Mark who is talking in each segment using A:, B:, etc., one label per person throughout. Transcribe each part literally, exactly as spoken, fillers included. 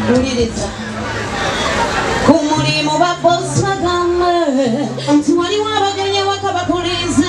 A: Uliriza kumuli mu babosi bagambe nti waliwo abagenyi wakabakulize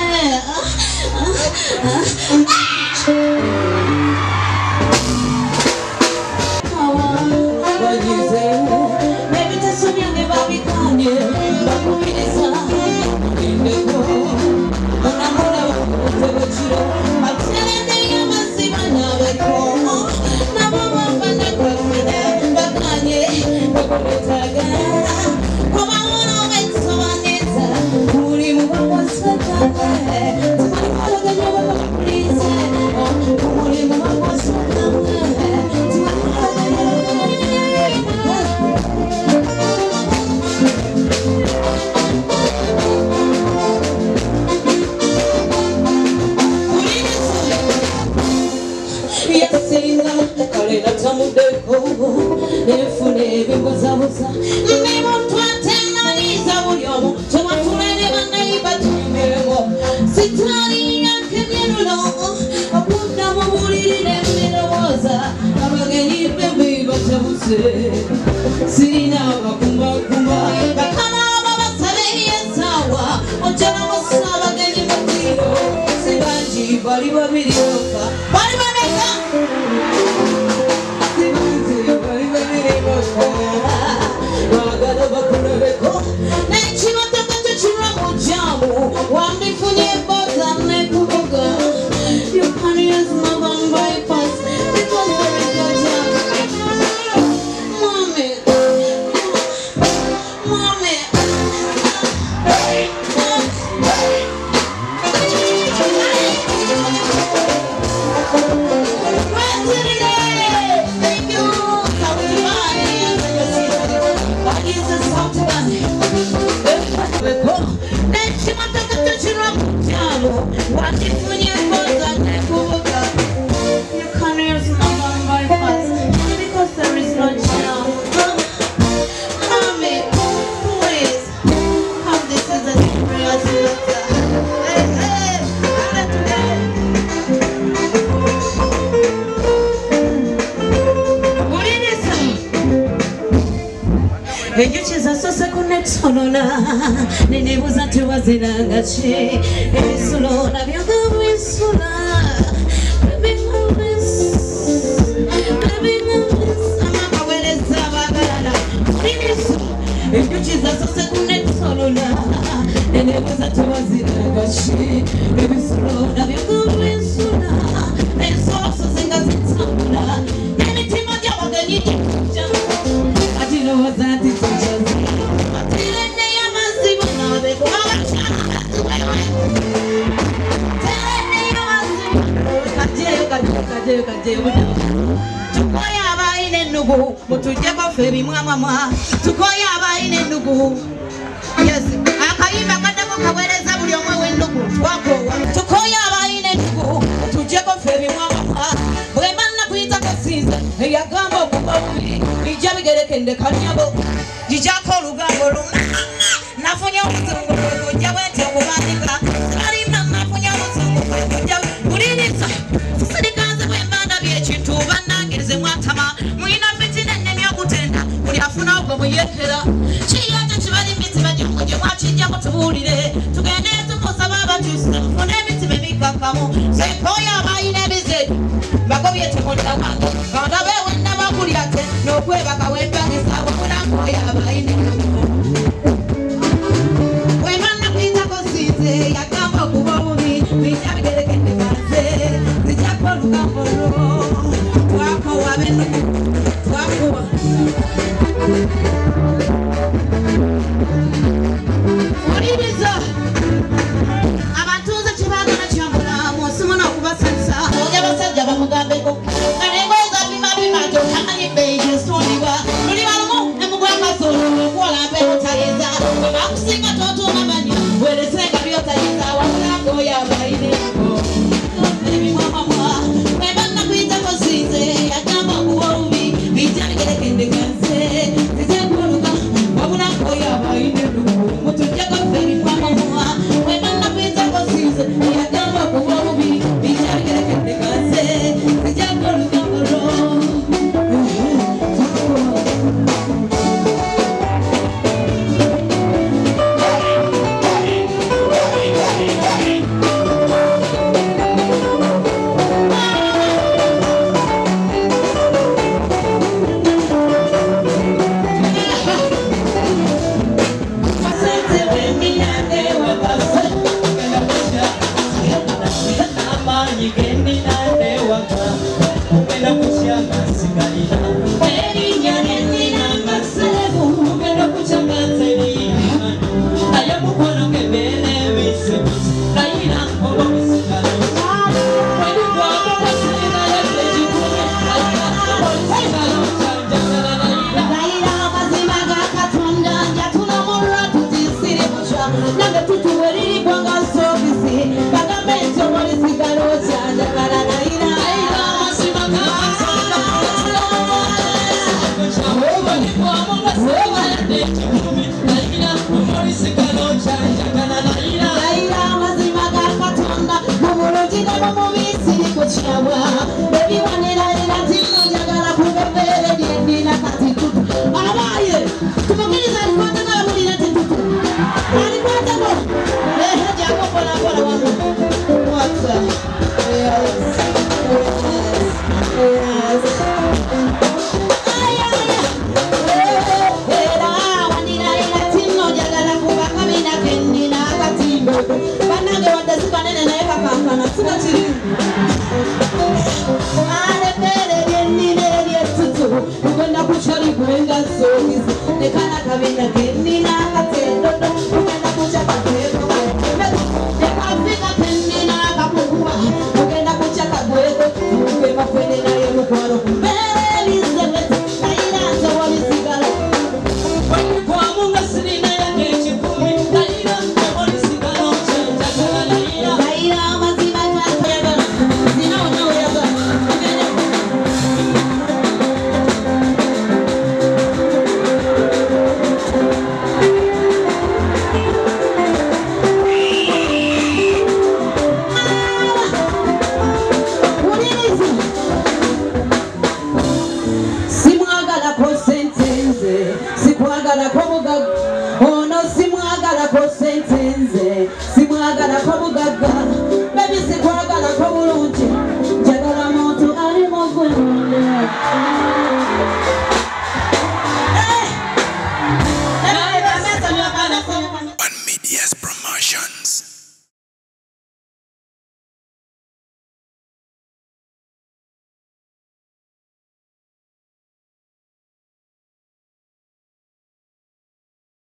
A: bagize n'ebiteeso byange babikanye bakubiriza endeko munamulaba tebakiro baterende y'amazzi banyabeko nabo bambanda kwafene bakanye bakuletaga kubawona obetusobaniza kuli mu babosi bagambe tiwaliwo abagenyi bakabakulize kuli mu babosi bagambe nefune ebimbuzabuza nemuntu atenganiza buli omu tewatulere banaiba tumbiremo sitali yankebyerolo okudda mu bulirire mbirowooza abagenyi bembi batabuse sirina abakumbakumba bakama abo basabe yesaawa ojalamusa abagenyi mutiro si bangi bali babiri boka bali babeka enjuki zasose ku nexolola nenebuuza tewaziranga ki ebisulo nabyo gabwisula amakawereza abagalala enjuki zasose ku nexolola nenebuuza tewaziranga ki ebisulo nabyo gabwisula ensoloso zinga zitambula n'emitima gy'abagenyi ati lowooza nti tujaze baterende y'amazzi banabeko kajeyo kajeyo kajeyo tukoye abalina ennugu mutujjeko ffe ebimwamwamwa tukoye abalina ennugu akayimba kaddako kaweereza buli omwe w'ennugu twakoowa tukoye abalina ennugu mutujjeko ffe ebimwamwamwa bwemba nnakuyitako sinza eyagamba okuba bubi ijja bigerekende kanyabo jijako olugambo luma nafunye omuzungu kwekujja bwenti okubandika alimba nafunye omuzungu kwekujja buliriza tusirikanze bwembanda byekintu bannangirize mwatama mulina mitina ennemi okutenda buli afuna ogwo muyekera kiyonja kibali mitima gyomugye mwakijjako tubuulire tugende tumusaba abakyusa funa emitima emikakamu sekoyo abayina ebize bagobye temundaba kanda bewenna bakulyate n'okwebaka wembangisa wamulangoyo abayina wemana kuyitako sinze yagamba okuba obubi bijja bigerekende banze zijjako olugambo lwo twakowa benuku twakuba oliriza abantuuze kibagala kyambulamu osimona okubasanyusa oja basajja bamugambeko nga nengoye zabimabima totamanyi bbeeyi gyesitundibwa alikwatako ehe jako pona pona wangu what's yes yes yes aya aya era wanira ila tino jagala kubaka mina kendina akatimbo banage wadazika nene na eka kankana sina chiri ale pere kendine yetutu ugenda kuchari kuenga sogizi nekana kabina kendina akatendo ugenda kuchaka kweko nekafika kendina akakukuwa ugenda kuchaka kweko ukema kwene na ye mukwano kumbere Elizabeth na iranza walisigala kwa munga sinina ya kechi kumi na iranza walisigala mchachaka na ira na ira mazima chaka ya gana zina unyo ya gana Simwagala ko mugaga ono simwagala ko sentenze